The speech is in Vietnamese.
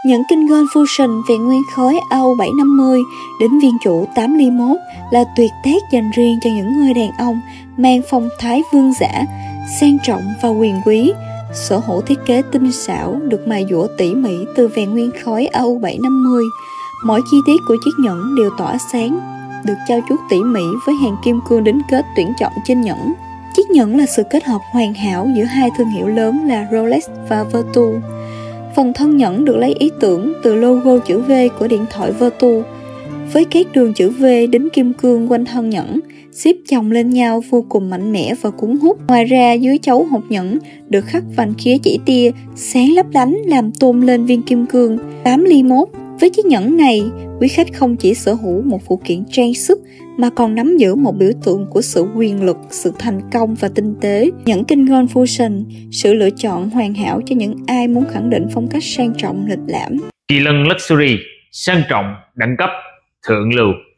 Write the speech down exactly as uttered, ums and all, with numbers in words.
Nhẫn Kinh Gold Fusion vẹn nguyên khối A U bảy năm mươi đến viên chủ tám ly mốt là tuyệt tác dành riêng cho những người đàn ông mang phong thái vương giả, sang trọng và quyền quý. Sở hữu thiết kế tinh xảo được mài dũa tỉ mỉ từ vẹn nguyên khối A U bảy năm mươi. Mỗi chi tiết của chiếc nhẫn đều tỏa sáng, được trau chuốt tỉ mỉ với hàng kim cương đính kết tuyển chọn trên nhẫn. Chiếc nhẫn là sự kết hợp hoàn hảo giữa hai thương hiệu lớn là Rolex và Vertu. Phần thân nhẫn được lấy ý tưởng từ logo chữ V của điện thoại Vertu, với các đường chữ V đính kim cương quanh thân nhẫn, xếp chồng lên nhau vô cùng mạnh mẽ và cuốn hút. Ngoài ra, dưới chấu hộp nhẫn được khắc vành khía chỉ tia sáng lấp lánh làm tôn lên viên kim cương tám ly mốt. Với chiếc nhẫn này, quý khách không chỉ sở hữu một phụ kiện trang sức mà còn nắm giữ một biểu tượng của sự quyền lực, sự thành công và tinh tế. Nhẫn Kinh Gold Fusion, sự lựa chọn hoàn hảo cho những ai muốn khẳng định phong cách sang trọng lịch lãm. Kỳ lân Luxury, sang trọng, đẳng cấp, thượng lưu.